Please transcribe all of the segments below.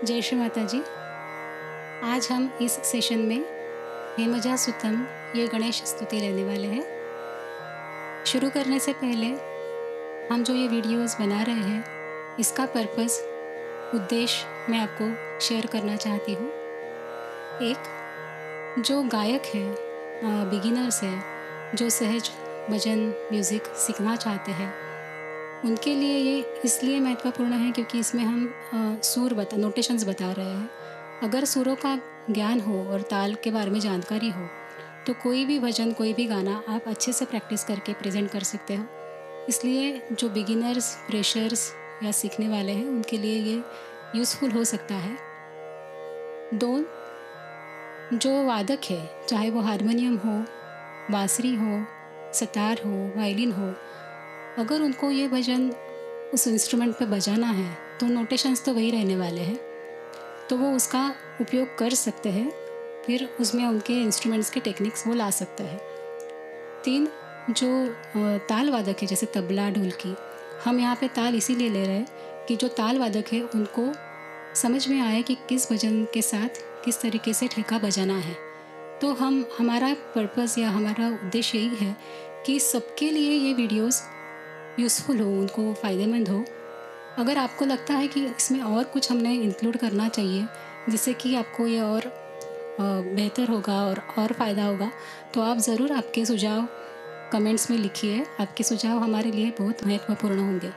जय श्री माता जी। आज हम इस सेशन में हेमजा सुतम ये गणेश स्तुति लेने वाले हैं। शुरू करने से पहले हम जो ये वीडियोस बना रहे हैं इसका पर्पस उद्देश्य मैं आपको शेयर करना चाहती हूँ। एक जो गायक है, बिगिनर्स है, जो सहज भजन म्यूज़िक सीखना चाहते हैं उनके लिए ये इसलिए महत्वपूर्ण है क्योंकि इसमें हम नोटेशंस बता रहे हैं। अगर सुरों का ज्ञान हो और ताल के बारे में जानकारी हो तो कोई भी भजन कोई भी गाना आप अच्छे से प्रैक्टिस करके प्रेजेंट कर सकते हो। इसलिए जो बिगिनर्स फ्रेशर्स या सीखने वाले हैं उनके लिए ये यूज़फुल हो सकता है। दो, जो वादक है चाहे वो हारमोनियम हो, बांसुरी हो, सितार हो, वायलिन हो, अगर उनको ये भजन उस इंस्ट्रूमेंट पे बजाना है तो नोटेशंस तो वही रहने वाले हैं, तो वो उसका उपयोग कर सकते हैं। फिर उसमें उनके इंस्ट्रूमेंट्स के टेक्निक्स वो ला सकते हैं। तीन, जो ताल वादक है जैसे तबला ढोलकी, हम यहाँ पे ताल इसीलिए ले रहे हैं कि जो ताल वादक है उनको समझ में आए कि किस भजन के साथ किस तरीके से ठेका बजाना है। तो हमारा पर्पस या हमारा उद्देश्य यही है कि सबके लिए ये वीडियोस यूज़फुल हो, उनको फ़ायदेमंद हो। अगर आपको लगता है कि इसमें और कुछ हमने इंक्लूड करना चाहिए जिससे कि आपको ये और बेहतर होगा और फ़ायदा होगा तो आप ज़रूर आपके सुझाव कमेंट्स में लिखिए। आपके सुझाव हमारे लिए बहुत महत्वपूर्ण होंगे।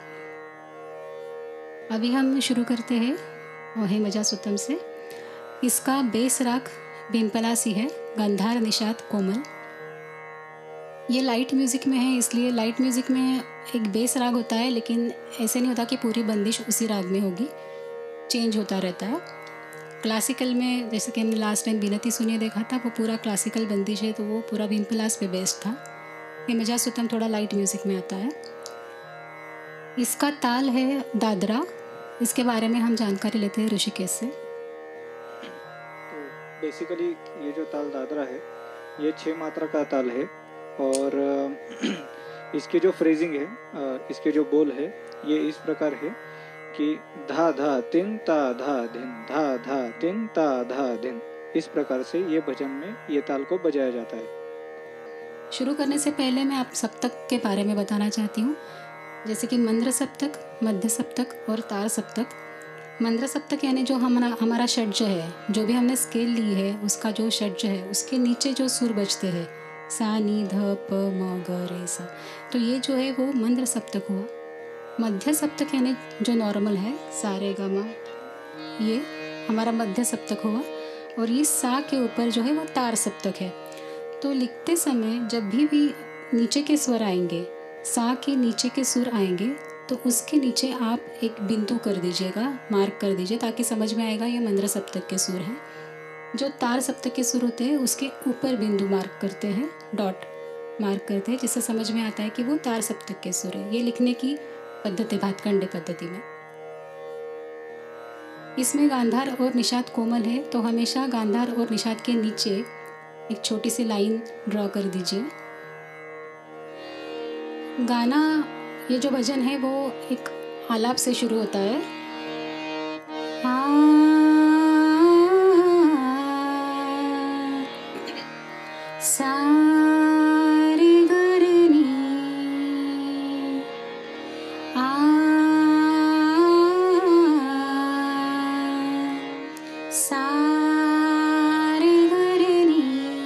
अभी हम शुरू करते हैं हेमजा सुतम से। इसका बेस राग भीमपलासी है, गांधार निषाद कोमल। ये लाइट म्यूज़िक में है, इसलिए लाइट म्यूज़िक में एक बेस राग होता है, लेकिन ऐसे नहीं होता कि पूरी बंदिश उसी राग में होगी, चेंज होता रहता है। क्लासिकल में जैसे कि हमने लास्ट टाइम बीनती सुनिए देखा था, वो पूरा क्लासिकल बंदिश है, तो वो पूरा भीमपलास पे बेस्ड था। हेमजा सुतम थोड़ा लाइट म्यूज़िक में आता है। इसका ताल है दादरा। इसके बारे में हम जानकारी लेते हैं ऋषिकेश से। तो बेसिकली ये जो ताल दादरा है ये 6 मात्रा का ताल है और इसकी जो फ्रेजिंग है, इसके जो बोल है ये इस प्रकार है कि धा धा तिन ता धा धिन, धा धा तिन ता धा धिन। इस प्रकार से ये भजन में ये ताल को बजाया जाता है। शुरू करने से पहले मैं आप सप्तक के बारे में बताना चाहती हूँ, जैसे कि मंद्र सप्तक, मध्य सप्तक और तार सप्तक। मंद्र सप्तक यानी जो हमारा षड्ज है, जो भी हमने स्केल ली है उसका जो षड्ज है उसके नीचे जो सुर बजते हैं, सा नी ध प म ग रे सा, तो ये जो है वो मंद्र सप्तक हुआ। मध्य सप्तक यानी जो नॉर्मल है सा रे गा मा, ये हमारा मध्य सप्तक हुआ। और इस सा के ऊपर जो है वो तार सप्तक है। तो लिखते समय जब भी नीचे के स्वर आएंगे, सा के नीचे के सुर आएंगे, तो उसके नीचे आप एक बिंदु कर दीजिएगा, मार्क कर दीजिए, ताकि समझ में आएगा ये मंद्र सप्तक के सुर हैं। जो तार सप्तक के सुर होते हैं उसके ऊपर बिंदु मार्क करते हैं, डॉट मार्क करते हैं, जिससे समझ में आता है कि वो तार सप्तक के सुर है। ये लिखने की पद्धति भातखंडे पद्धति में। इसमें गांधार और निषाद कोमल है, तो हमेशा गांधार और निषाद के नीचे एक छोटी सी लाइन ड्रॉ कर दीजिए। गाना, ये जो भजन है वो एक आलाप से शुरू होता है। सा रे ग रे नी, आ सा रे ग रे नी,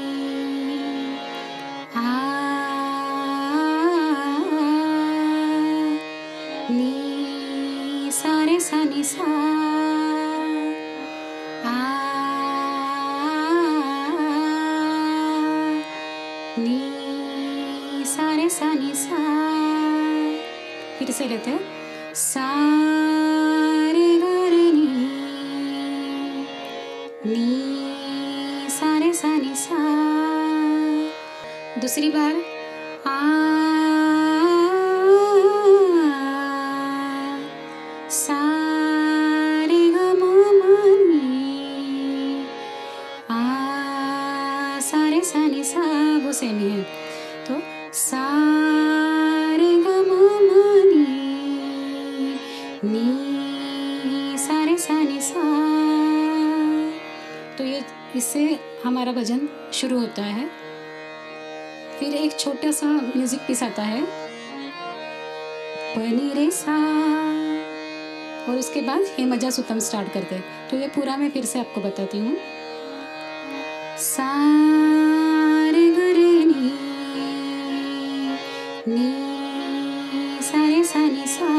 आ नी सा रे सा नी सा, आ नी सा रे सा नी सा। फिर से लेते हैं, सा रे ग रे नी, नी सा रे सा नी सा। दूसरी बार, आ सा रे ग म म नी, आ सा रे सा नी सा, वो सेम ही है। तो सा रे ग म म नी, नी सा रे सा नि सा। तो ये इससे हमारा भजन शुरू होता है। फिर एक छोटा सा म्यूजिक पीस आता है प नि रे सा, और उसके बाद हे मजा सुतम स्टार्ट करते हैं। तो ये पूरा मैं फिर से आपको बताती हूँ। सा रे ग रे नी सा रे सा नि सा,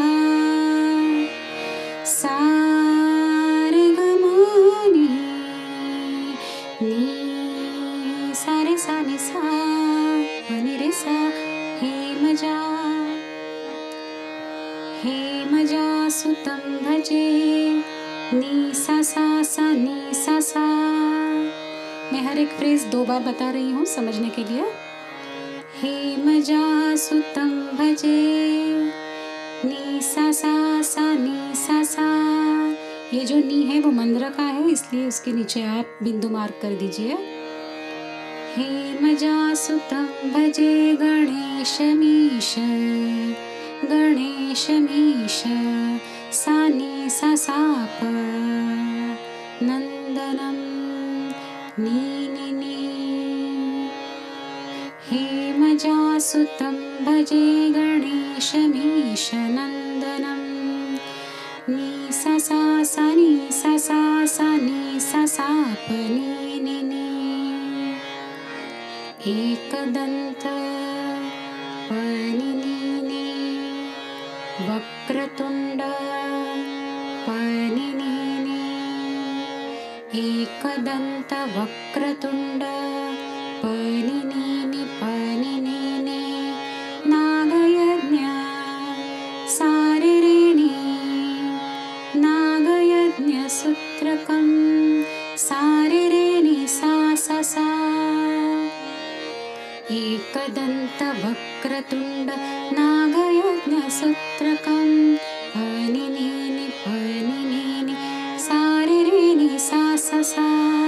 सा रे ग म नी सा रे सा नि सा प नि रे सा। हे मजा सुतम भजे नी सा सा नी सा। मैं हर एक फ्रेज 2 बार बता रही हूँ समझने के लिए। हे मजा सुतम भजे नी सा नी सा। ये जो नी है वो मंद्र का है, इसलिए उसके नीचे आप बिंदु मार्क कर दीजिए। हे मजा सुतम भजे गणेश मीश गणेश मीश सा नि सा प नंदनम नी नि नी। हे मजा सुतम भजे गणेश मीश नंदनम नी सा नि सा नि सा प नी नि नी। एकदंत प नि नी नी, वक्रतुंड प नि नी नी, एकदंत वक्रतुंड प नि नी प नि नी। नागयज्ञ सा रे रे नी, नागयज्ञ सूत्रकं सा रे रे नी सा सा। एकदंत वक्रतुंड नागयज्ञ सूत्रकं प नि नी सा रे रे नी सा सा।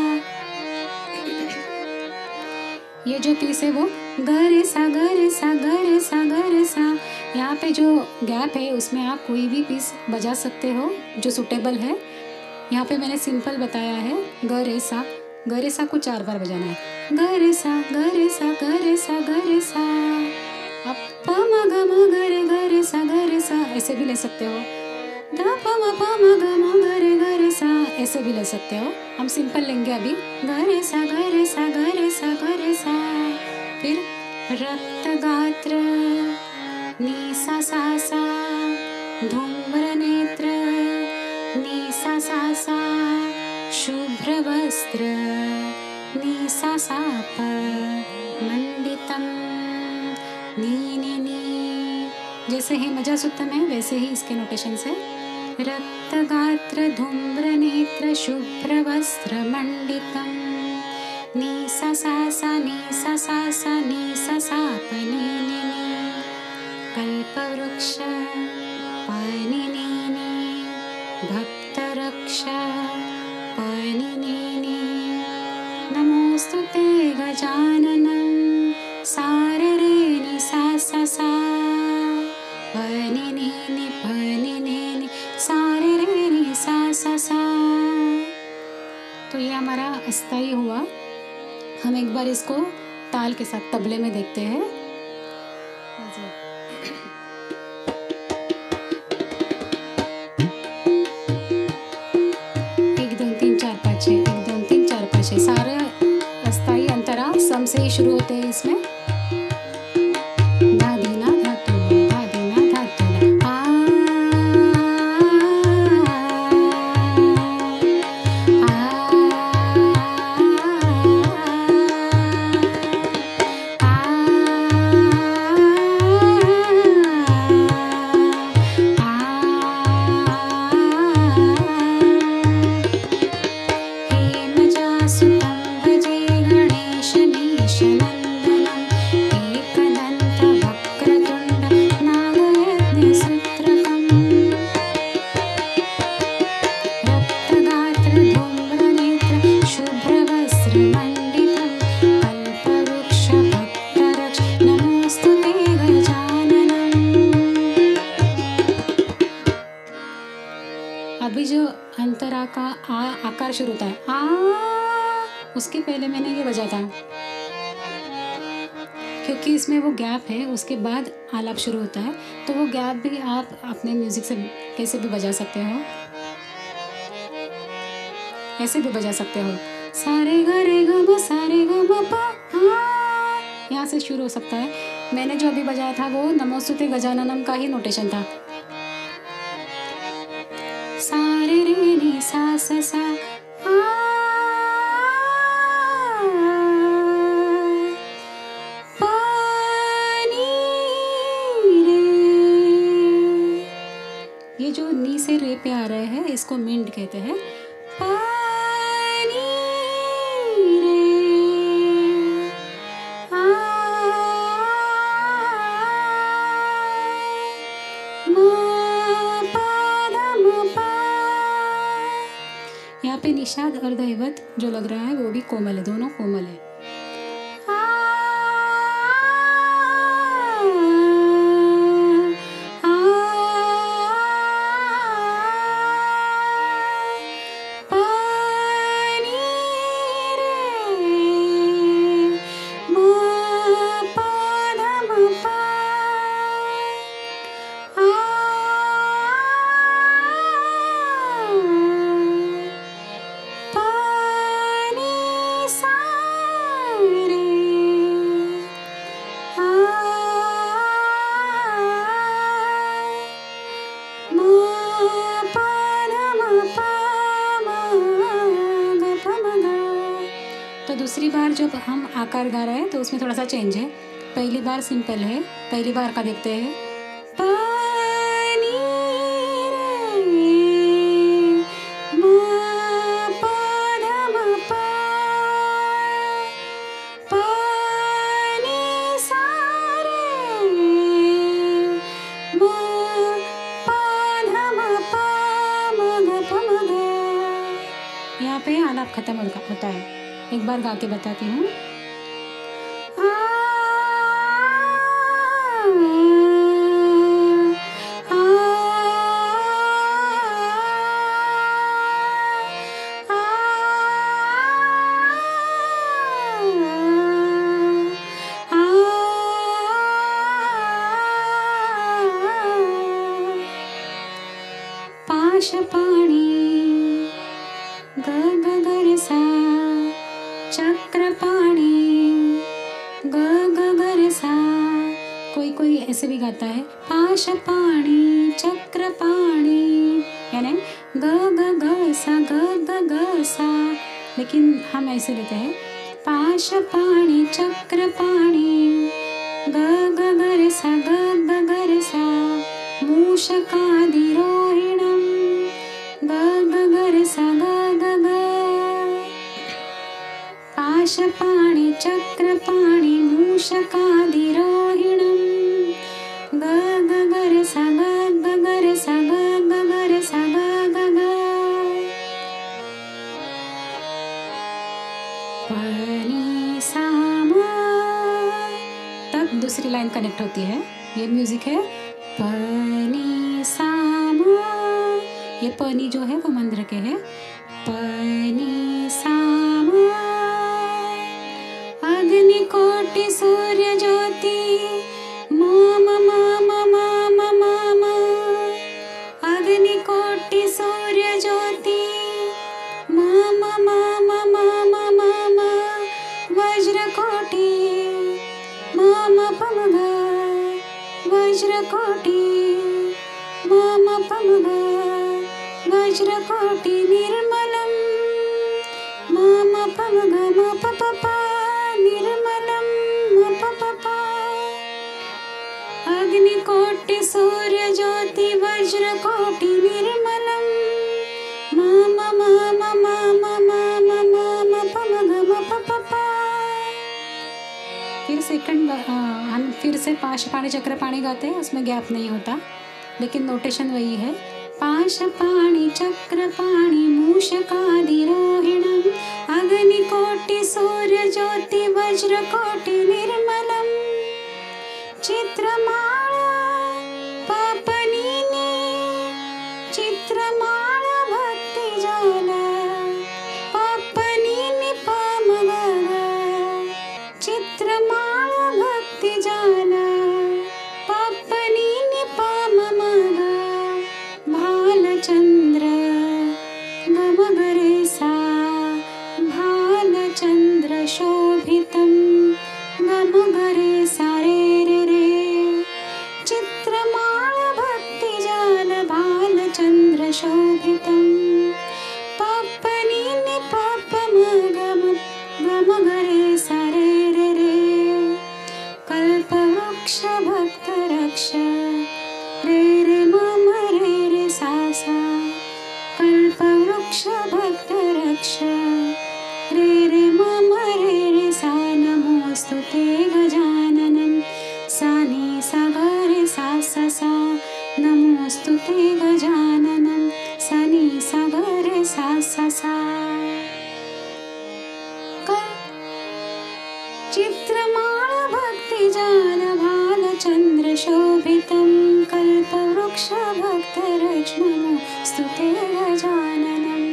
ये जो पीस है वो गर सा गर सा गर सा गर सा। यहाँ पे जो गैप है उसमें आप कोई भी पीस बजा सकते हो जो सूटेबल है। यहाँ पे मैंने सिंपल बताया है गर सा को 4 बार बजाना है। गर सा गर सा गर सा गर सा। अब प म ग म गर सा ऐसे भी ले सकते हो। द प म गर सा ऐसे भी ले सकते हो। हम सिंपल लेंगे अभी गर सा गर सा गर सा गर सा। फिर रक्त गात्र नी सा सा, धूम्र नेत्र नी सा सा, शुभ्र वस्त्र नी सा प, मंडितम नी नी नी। जैसे ही मजा सुतम है वैसे ही इसके नोटेशन से रक्त गात्र धूम्र नेत्र शुभ्र वस्त्र मंडितम नी सा नी सा नी सा प नी नी नी। कल्पवृक्ष प नी नी नी, भक्त रक्ष प नी नी नी। नमोस्तुते गजाननं सा रे रे नी सा सा प नी नी प नी नी सा रे रे नी सा सा। तो ये हमारा अस्थाई हुआ। हम एक बार इसको ताल के साथ तबले में देखते हैं। 1 2 3 4 5 6, 1 2 3 4 5 6 सारे अस्थाई अंतरा सम से ही शुरू होते हैं इसमें। सुतम भजे गणेश मीश नंदनम अभी जो अंतरा का आ आकार शुरू होता है, उसके पहले मैंने ये बजा था, क्योंकि इसमें वो गैप है, उसके बाद आलाप शुरू होता है, तो वो गैप भी आप अपने म्यूज़िक से कैसे भी बजा सकते हो, ऐसे भी बजा सकते हो। सारे ग रे ग म सारे ग म प, यहाँ से शुरू हो सकता है। मैंने जो अभी बजाया था वो नमोस्तुते गजाननम का ही नोटेशन था। सारे रे नी सा सा सा, ये जो नी से रे पे आ रहे हैं इसको मिंड कहते हैं। पानी रे, यहाँ पे निषाद और दैवत जो लग रहा है वो भी कोमल है, दोनों कोमल है। तो दूसरी बार जब हम आकार गा रहे हैं तो उसमें थोड़ा सा चेंज है। पहली बार सिंपल है, पहली बार का देखते हैं। पानी रे मा पा धा मा पा, पानी सा रे मा पा धा मा पा मा गा पा मा गा। यहाँ पे आलाप खत्म होता है। एक बार गा के बताती हूँ। पाश पाणी ग ग ग रे सा, चक्र पाणी ग ग ग रे सा। कोई ऐसे भी गाता है, पाश पाणी चक्र पाणी, यानी ग ग ग सा ग ग ग सा, लेकिन हम ऐसे लेते हैं पाश पाणी चक्र पाणी ग ग ग रे सा ग ग ग रे सा। मूषकादिरोहिणं ग ग ग रे सा ग ग ग। पाशपाणि चक्रपाणि मूषकादिरोहिणं ग ग ग रे सा ग ग ग रे सा ग ग ग रे सा ग ग ग। पानी सा मा, तब दूसरी लाइन कनेक्ट होती है। ये म्यूजिक है पानी सा मा, ये पानी जो है वो मंद्र के है। पानी सा मा, अग्निकोटि सूर्य ज्योति माम माम माम माम, अग्निकोटि सूर्य ज्योति माम माम माम माम, वज्रकोटि माम पम ग, वज्रकोटि माम पम ग, वज्रकोटि निर्मलं माम पम ग म प प प, निर्मलं म प प प। अग्निकोटि सूर्य ज्योति वज्रकोटि निर्मलं माम माम माम माम माम पम ग म प प प। फिर सेकंड हम फिर से पाश पाणी चक्र पाणी गाते हैं, उसमें गैप नहीं होता, लेकिन नोटेशन वही है। पाश पाणी चक्र पाणी मूषकादिरोहिणं अग्निकोटि सूर्य ज्योति वज्रकोटि निर्मलं चित्रमाला पापनीनी, चित्रमाला चन्द्रशोभितं पप्पनि नि पप्प म ग रे सा रे रे रे कल्पवृक्ष भक्तरक्ष रे रे मम रे रे सा सा कल्पवृक्ष भक्तरक्ष रे रे मम रे रे सा नमोऽस्तु ते गजाननं सा नि सा ग रे सा सा सा नमोऽस्तु ते गजाननं सा नि सा ग रे सा सा सा चित्रमाण भक्तिजाल भालचन्द्रशोभितं कल्पवृक्ष भक्तरक्ष नमोऽस्तु ते गजाननं।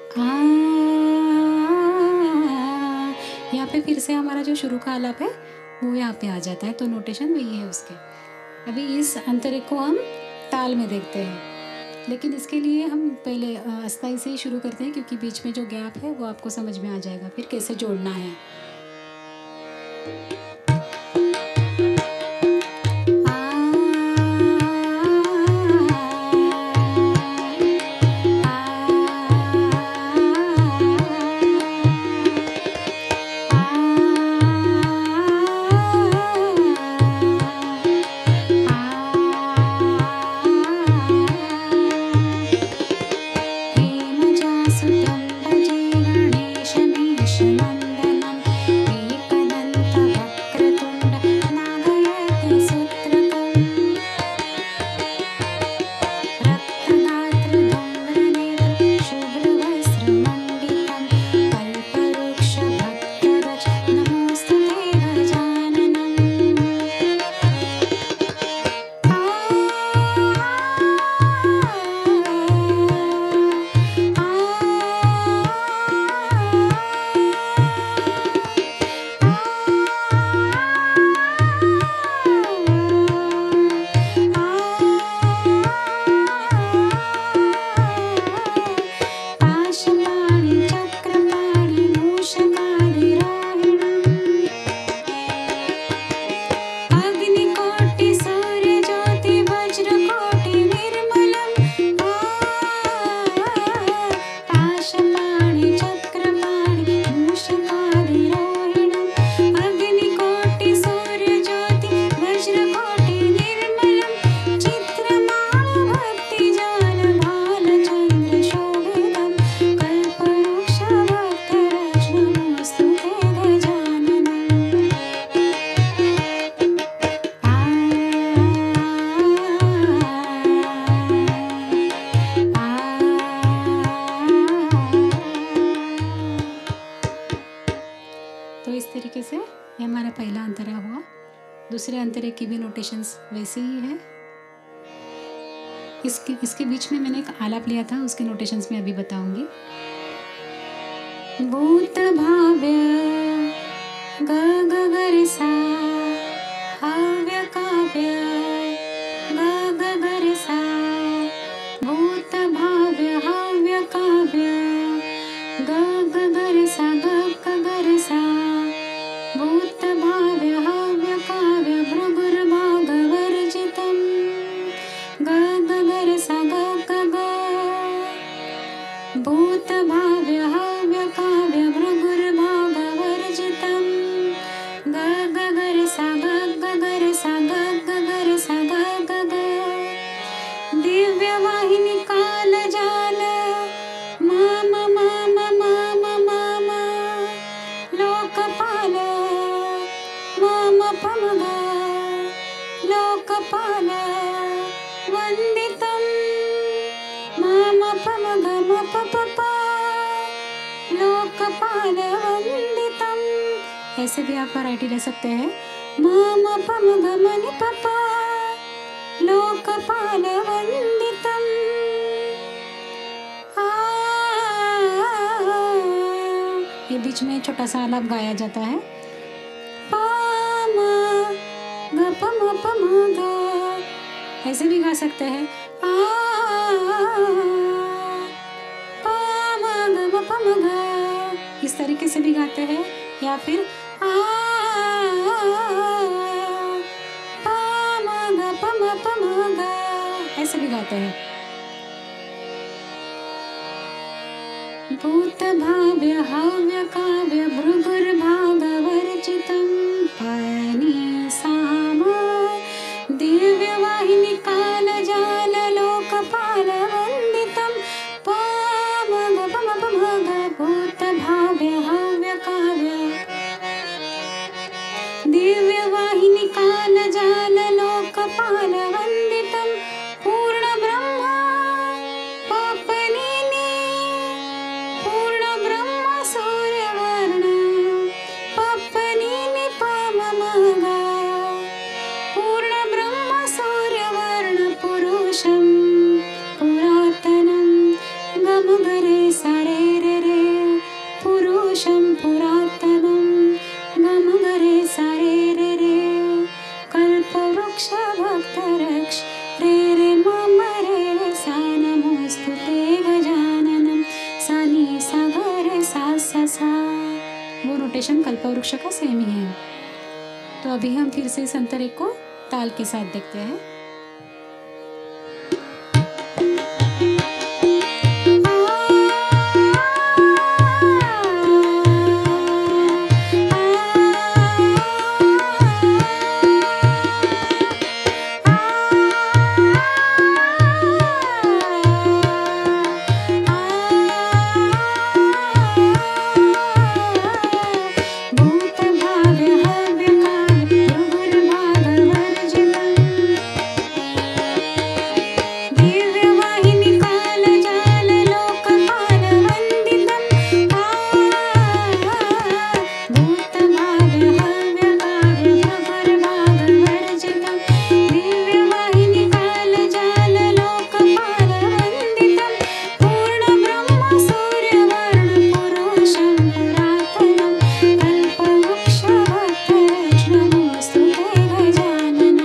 यहाँ पे फिर से हमारा जो शुरू का आलाप है वो यहाँ पे आ जाता है, तो नोटेशन वही है उसके। अभी इस अंतरे को हम ताल में देखते हैं, लेकिन इसके लिए हम पहले अस्थाई से ही शुरू करते हैं, क्योंकि बीच में जो गैप है वो आपको समझ में आ जाएगा फिर कैसे जोड़ना है। दूसरे अंतरे की भी नोटेशंस वैसे ही है। इसके बीच में मैंने एक आलाप लिया था, उसके नोटेशंस में अभी बताऊंगी। भूत भाव्य ग ग ग रे सा हव्य काव्य ग ग ग रे सा भूत भाव्य हव्य काव्य ग ग ग रे सा ग ग ग रे सा भूत भाव्य हव्य काव्य भृगुर्भागवर्जितं ग ग ग रे सा ग ग ग भूत भाव्य हव्य काव्य भृगुर्भागवर्जितं ग ग ग रे सा ग ग ग रे सा ग ग ग रे सा ग ग ग दिव्यवाहिनी कालजाल मम मम मम मम लोकपाल मम पम ग लोकपाल वन्दितं मम पम ग म प प प लोकपाल वन्दितं। ऐसे भी आप वैरायटी ले सकते हैं। मम पम ग म नि प प लोकपाल वन्दितं। ये बीच में छोटा सा आलाप गाया जाता है। प म ग प म ग ऐसे भी गा सकते हैं। प म ग म प म ग इस तरीके से भी गाते हैं, या फिर प म ग प म ग ऐसे भी गाते हैं। भूतभाव्य हव्य काव्य भृगुर्भागवर्जितं पनी साम दिव्यवाहिनी कालजाल लोकपालवन्दितं पमगपमपमग भूतभाव्य हव्य काव्य दिव्यवाहिनी कालजाल लोकपालवन्दितं पूर्णब्रह्म पपनीनि पूर्णब्रह्म सूर्यवर्ण पपनीनि पममगा पूर्णब्रह्म सूर्यवर्ण पुरुषं पुरातनं गमगरे सरे रे पुरुषं पुरातनं गमगरे सरे रे कल्पवृक्ष भक्तरक्ष रे मम रे सा नमोस्तु ते गजाननं सा नी सा ग रे सा सा सा। वो नोटेशन कल्पवृक्ष का सेम ही है। तो अभी हम फिर से इस अंतरे को ताल के साथ देखते हैं। भूतभाव्य हव्य काव्य भृगुर्भागवर्जितं दिव्यवाहिनी कालजाल लोकपालवन्दितं भूतभाव्य हव्य काव्य भृगुर्भागवर्जितं दिव्यवाहिनी कालजाल लोकपालवन्दितं पूर्णब्रह्म सूर्यवर्ण पुरुषं पुरातनं कल्पवृक्ष भक्तरक्ष नमोस्तु ते गजानन।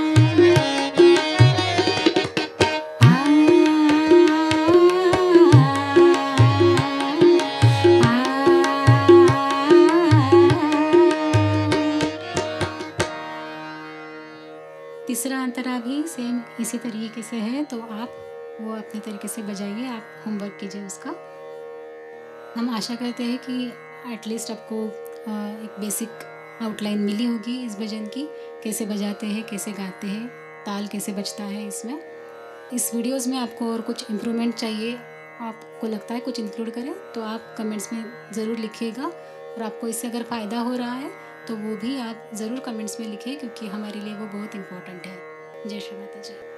तीसरा अंतरा भी सेम इसी तरीके से है, तो आप वो अपने तरीके से बजाइए, आप होमवर्क कीजिए उसका। हम आशा करते हैं कि एटलीस्ट आपको एक बेसिक आउटलाइन मिली होगी इस भजन की, कैसे बजाते हैं, कैसे गाते हैं, ताल कैसे बजता है इसमें। इस वीडियोस में आपको और कुछ इम्प्रूवमेंट चाहिए, आपको लगता है कुछ इंक्लूड करें, तो आप कमेंट्स में ज़रूर लिखिएगा। और आपको इससे अगर फ़ायदा हो रहा है तो वो भी आप ज़रूर कमेंट्स में लिखिए, क्योंकि हमारे लिए वो बहुत इम्पोर्टेंट है। जय श्री माता जी।